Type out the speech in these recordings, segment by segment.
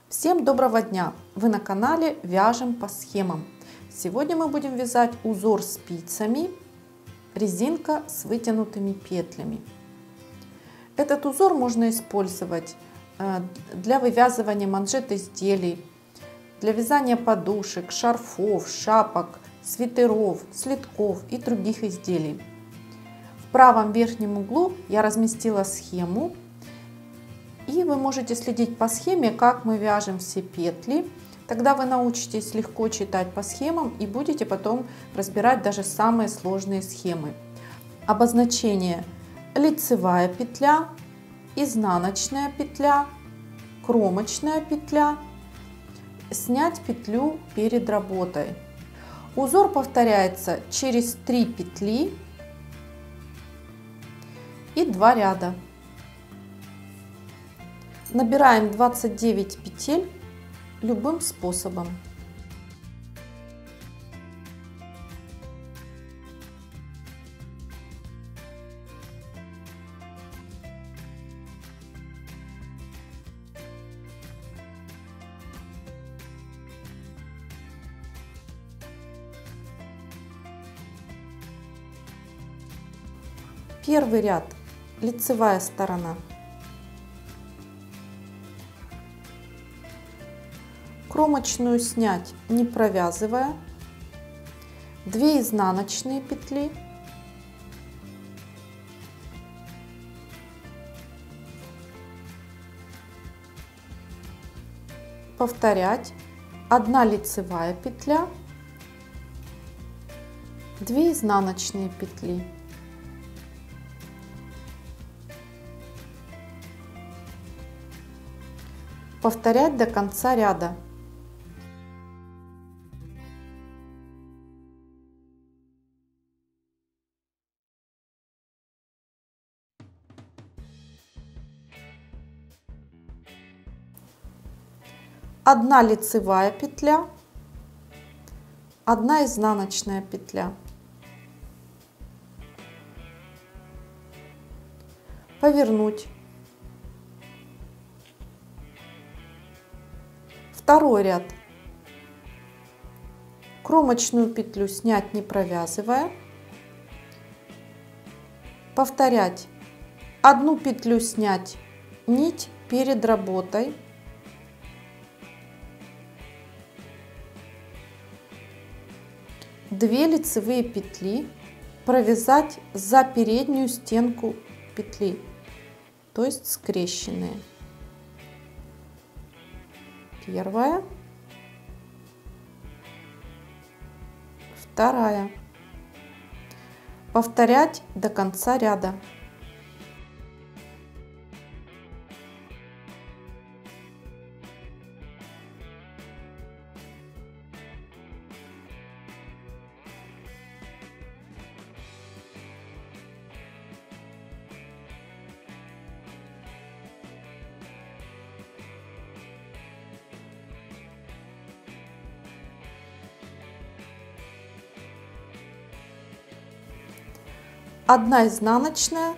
Всем доброго дня! Вы на канале Вяжем по схемам. Сегодня мы будем вязать узор спицами, резинка с вытянутыми петлями. Этот узор можно использовать для вывязывания манжет изделий, для вязания подушек, шарфов, шапок, свитеров, слитков и других изделий. В правом верхнем углу я разместила схему. И вы можете следить по схеме, как мы вяжем все петли. Тогда вы научитесь легко читать по схемам и будете потом разбирать даже самые сложные схемы. Обозначение: лицевая петля, изнаночная петля, кромочная петля, снять петлю перед работой. Узор повторяется через 3 петли и 2 ряда. Набираем 29 петель любым способом. Первый ряд — лицевая сторона. Кромочную снять, не провязывая, 2 изнаночные петли, повторять, 1 лицевая петля, 2 изнаночные петли, повторять до конца ряда. Одна лицевая петля, 1 изнаночная петля, повернуть. Второй ряд. Кромочную петлю снять, не провязывая, повторять, 1 петлю снять, нить перед работой, 2 лицевые петли, провязать за переднюю стенку петли, то есть скрещенные. Первая, вторая. Повторять до конца ряда. Одна изнаночная,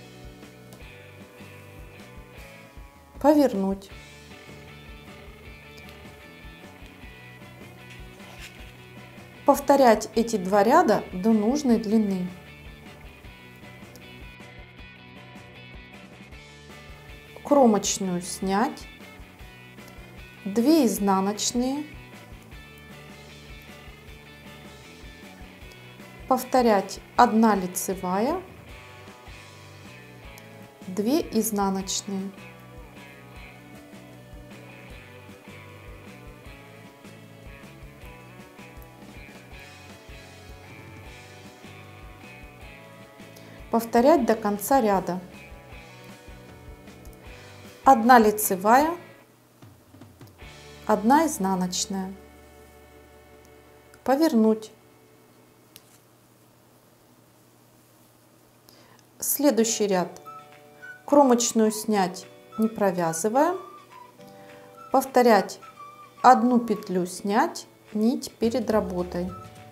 повернуть, повторять эти 2 ряда до нужной длины. Кромочную снять, 2 изнаночные, повторять, 1 лицевая, 2 изнаночные, повторять до конца ряда, 1 лицевая, 1 изнаночная, повернуть. Следующий ряд. Кромочную снять, не провязывая, повторять, 1 петлю снять, нить перед работой,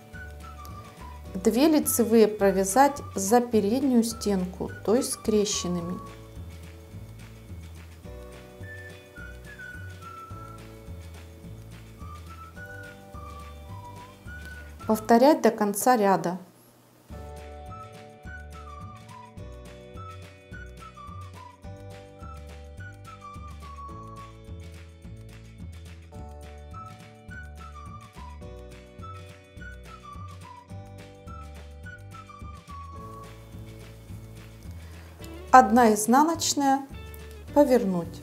2 лицевые провязать за переднюю стенку, то есть скрещенными, Повторять до конца ряда. Одна изнаночная, повернуть.